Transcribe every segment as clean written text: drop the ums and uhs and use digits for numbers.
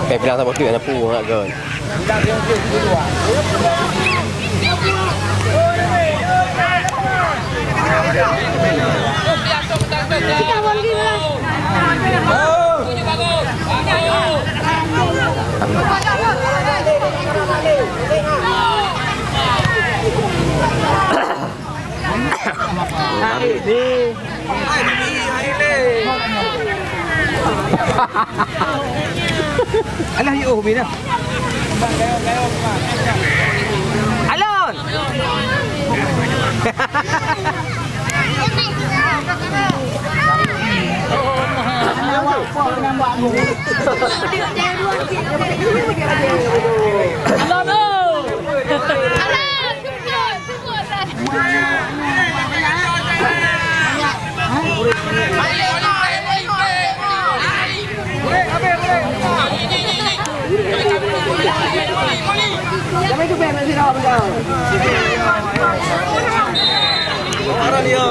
Kayak bilang sama dia ada pulang kan. Alah yuk bina. Alon. Jangan itu benar sih nak benar. Orang dia.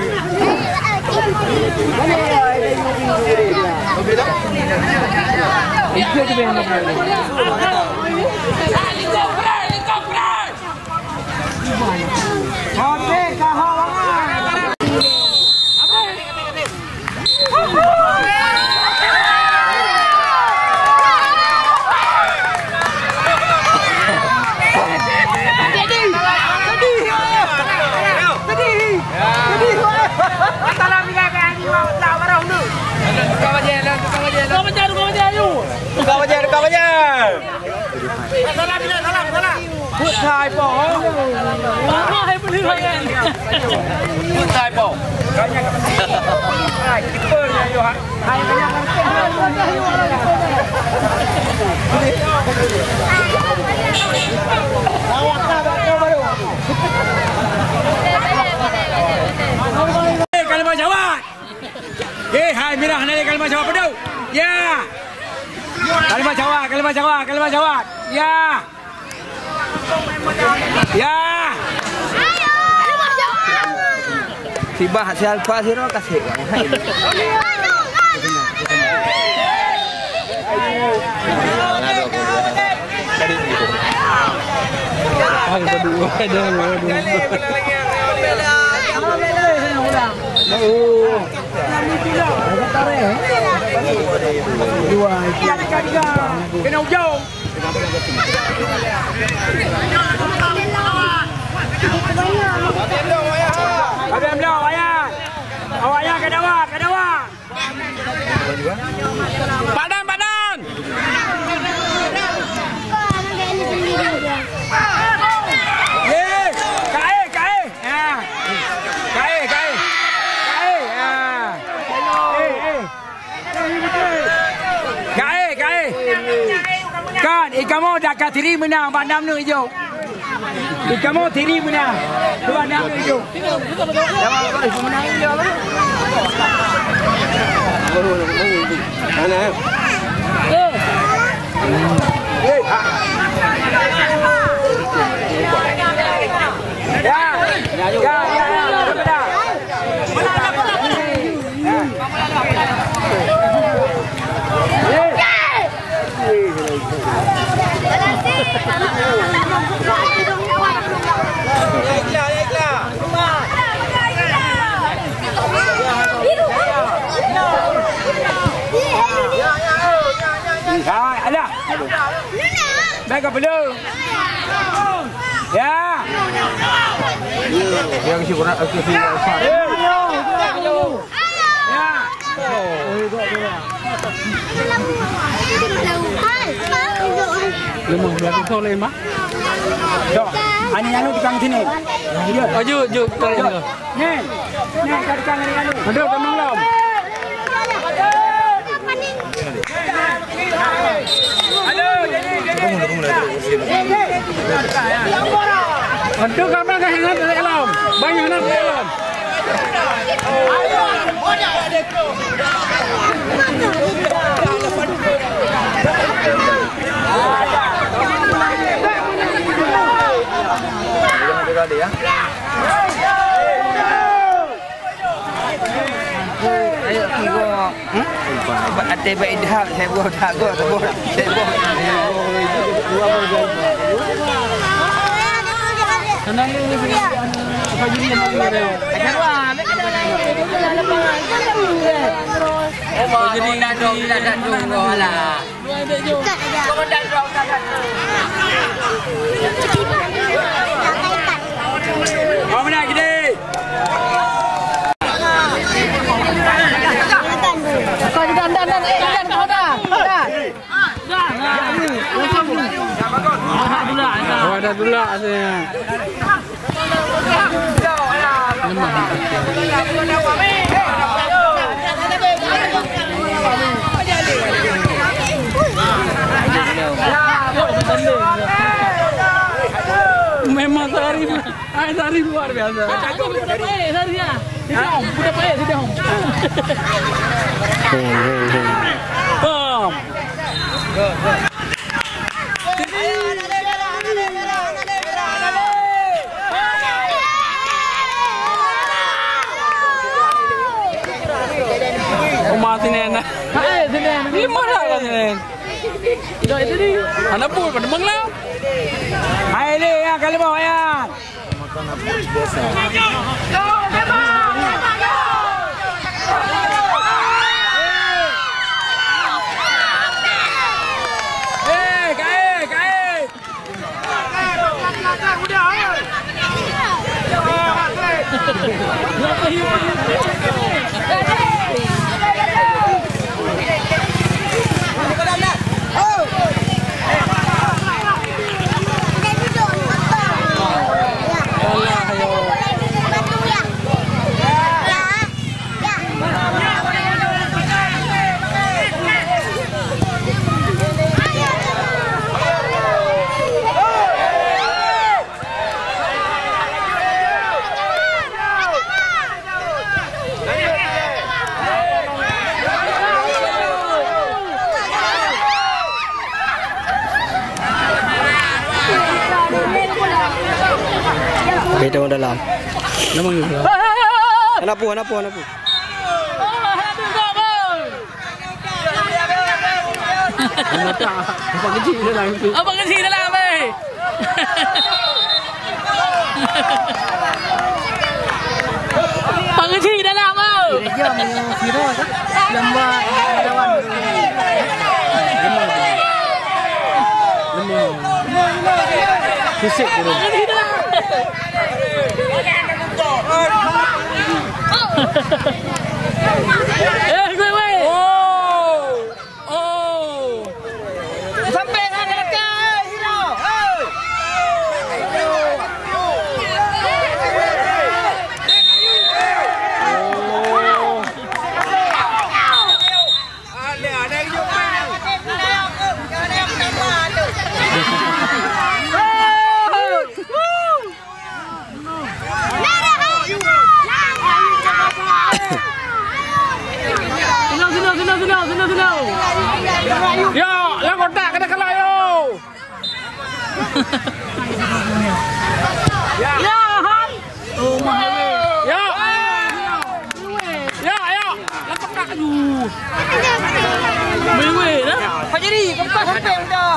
Mana dia? Beda. Itu tu benar. Hotel kahawangan. Put thai bỏ. Hai beli kan. Put thai bỏ. Hai keeper nya yo ha. Hai banyak awak dah baru. Kalimah Jawa. Hai mirah nari kalimah Jawa pedu. Ya. Kalimah Jawa. Ya. Ya. Ayo, kalimah Jawa. Tiba siapa sih ro kasih. Kedua kena ujung. Abang belau ayah. Awaknya ke dawa. Padan. Ye, kae. Ya. Kae. Ya. Kae. Kan, ikamu dah katiri menang bandam nu hijau. Ikamu tiri menang. Bandam nu hijau. Menang hijau apa? Mana? Hai, ada. Baik belum? Ya. Yang si kurang aku si besar. Ya. Lemah berapa kau lemah? Dok, ani anu tukang sini. Aju. Nih, kat tukang ani anu. Aduh, temang lam. Aduh, kamu dah hengat dari alam. Banyak nak dari alam. Ayo, Ada baik dah, saya buat dah go, saya buat. Senang ni apa jadi yang mana? Ajar jadi dah dong lah. Kau dah dong. Kau mana gede? Kau dan kau dah. Ada dulu asalnya. Memang sehari luar biasa. Bom. Mati nena. Lima dah kan nena. Dah itu ni. Anak pun pada bangla. Hai ni ya kali bawa ya. Makan apa biasa. Beda orang dalam. Nama ni. Anak pu. Apa kecil dalam tu? Apa kecil dalam eh? Apa kecil dalam oh? Dia yang viral kan? Lembar lawan. Kusik dulu. Gue. Oh. Sampai kan dekat. Hero. Ada yang jumpa. Senang. Yo, lah kotak kena kalah yo. Ya, Han. Oh, mahal. Yo. Lah kotak aduh. Mewe dah. Apa jadi? Kotak sampai dah.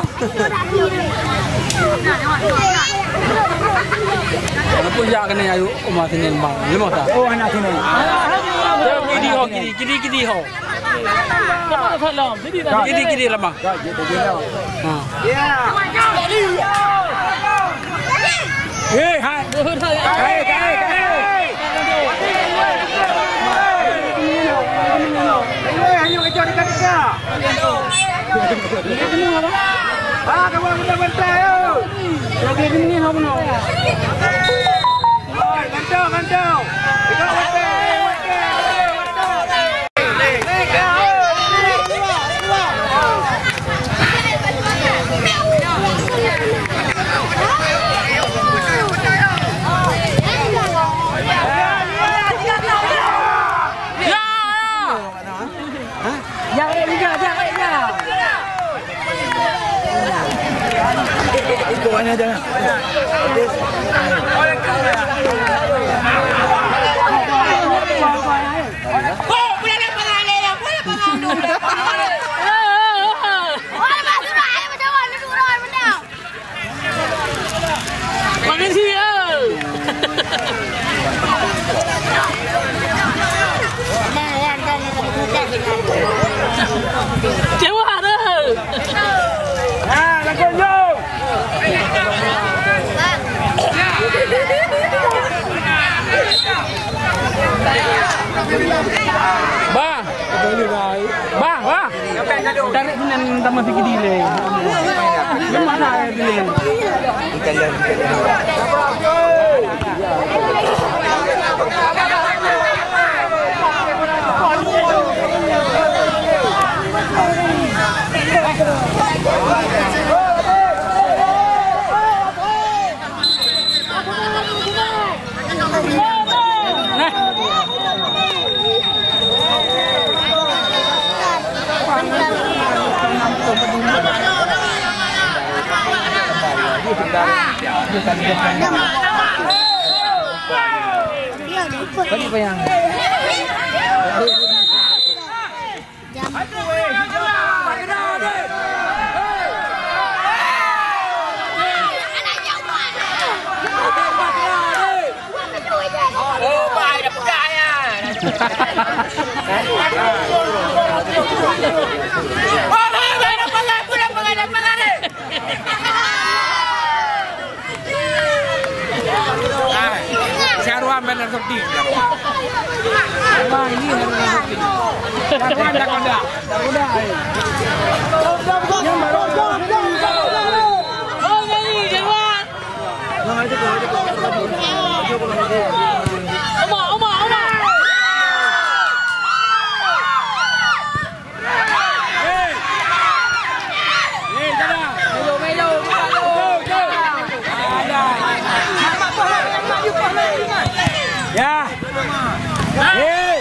Apa ya kena ayu umat ini bang. Lemah tak? Oh, anak sini. Kidi ho. Kidi lama. Hei, hai. Ayo kejar dekat. Kamu bentar yo. Jadi ini apa no? Mantap. Ikutnya jangan. Oh, boleh lepas lagi, boleh pengaruh. Tarik punan tambah sikit delay. Gimana ya delay? Balik pa yang. Seruan benar seperti Bang ini udah. Yang baru. Oh, ini Jawan. Oma. Ya. Hei.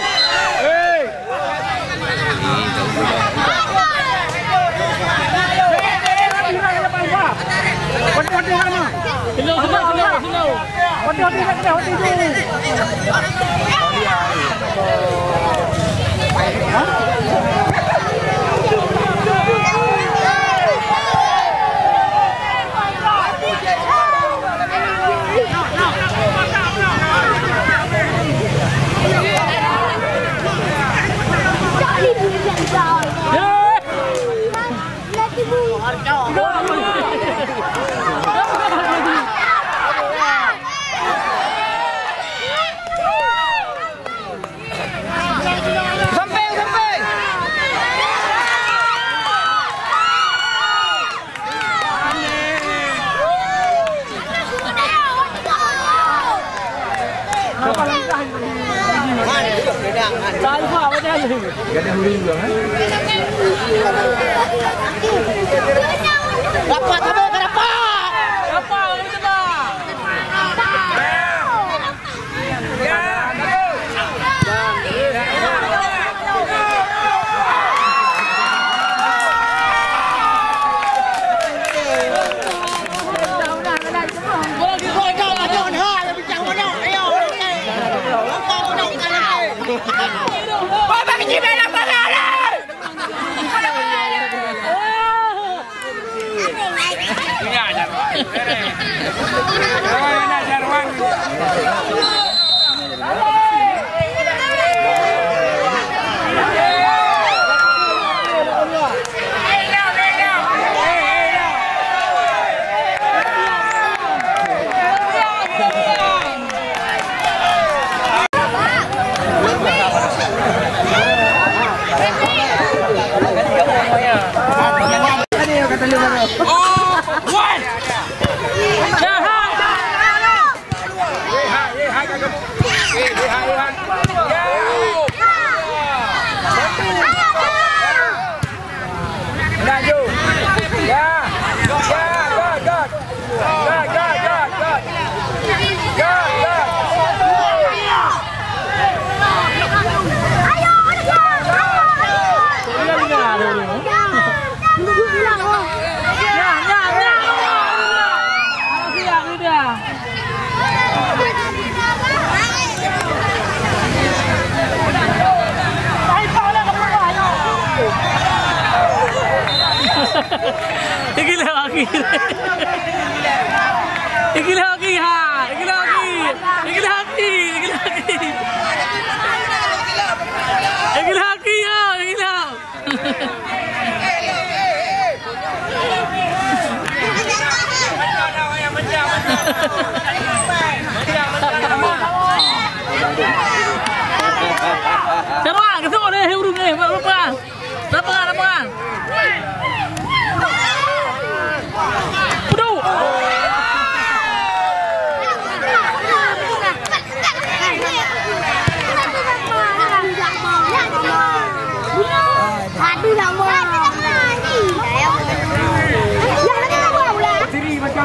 Siapa? Ketemu deh, huruf nih, apa?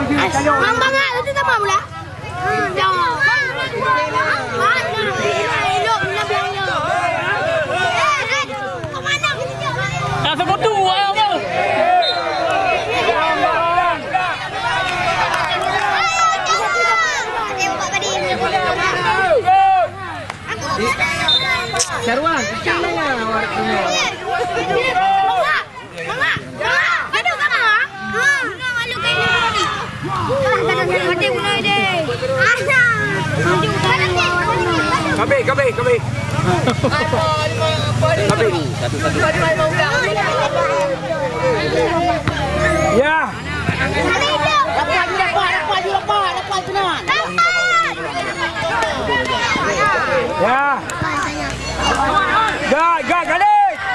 Mama nga, ito tama mo lang. Nasa mo tu, ayaw mo. Sarwan, kecil na warnanya. Aduh, kamu? Malu kayak ni. Mati mulai deh. Kabe. Ya. Ya. Gak, kali.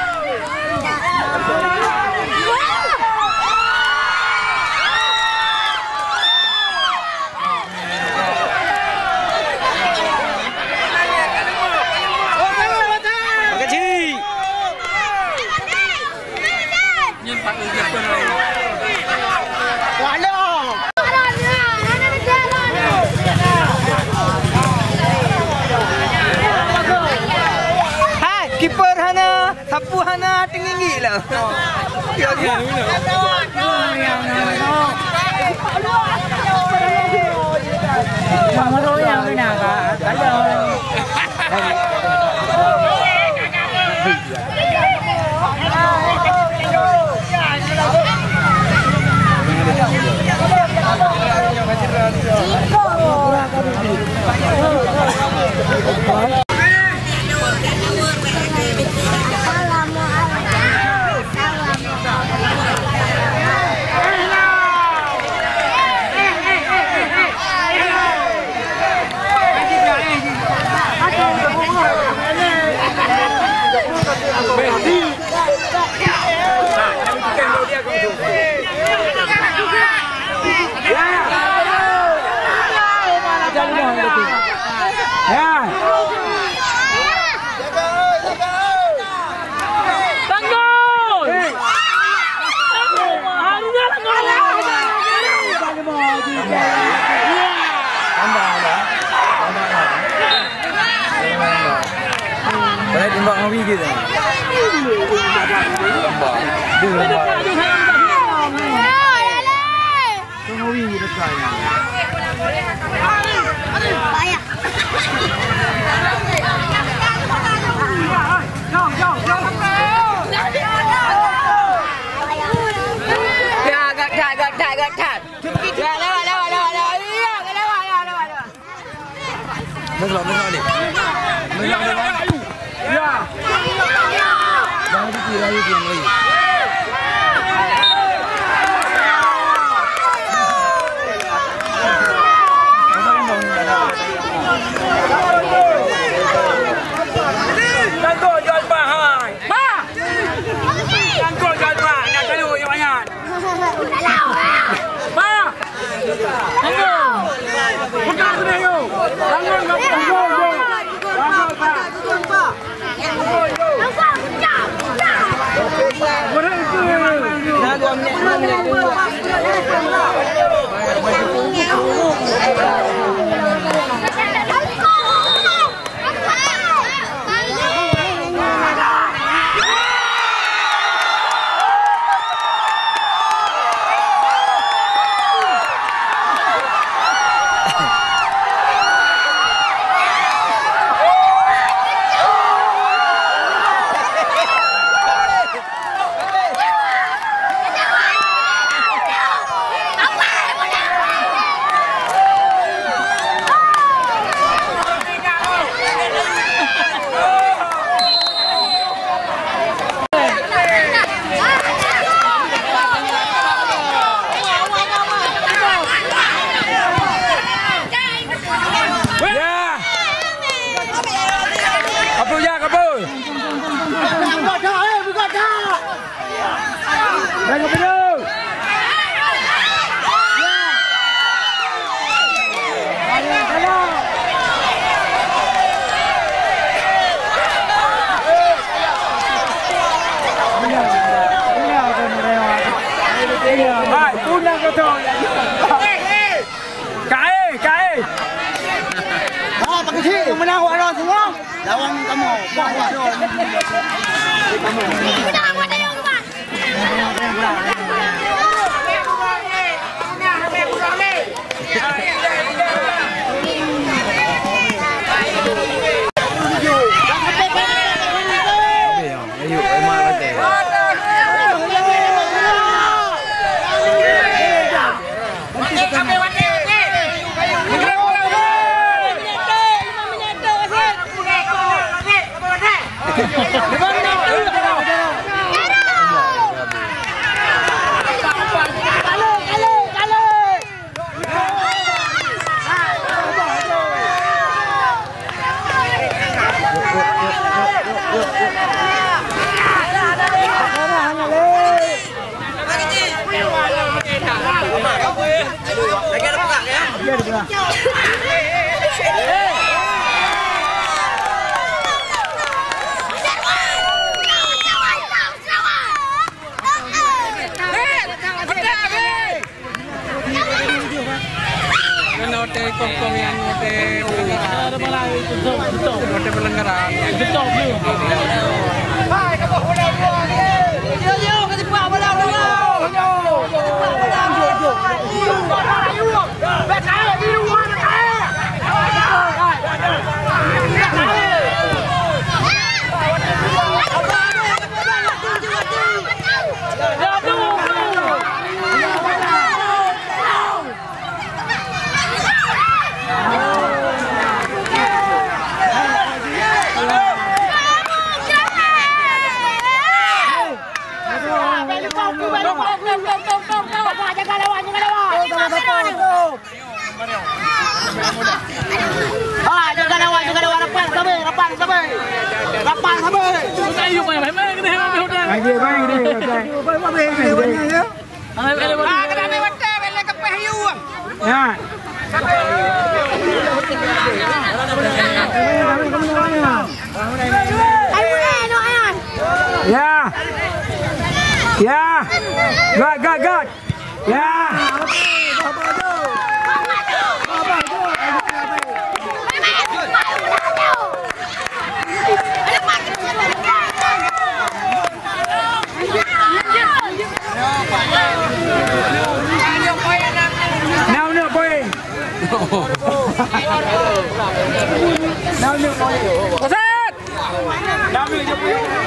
Kiper hana, sapu hana tinggi lah. Saya tembak ngawi gitu. Ngawi dekat. Banyak. Agak. Ya, lewat. Melok ni. Ya. Jangan dikira lagi. Tangkok jual bahai. Tangkok jual bahai. Nak telur yang banyak. Tangkok. Bukan sudah yo. Tangkok. Hai, punang kau tu. Lawan kamu. Kita nggak ada yang lupa. God. Now no boy. Now no boy. What's that?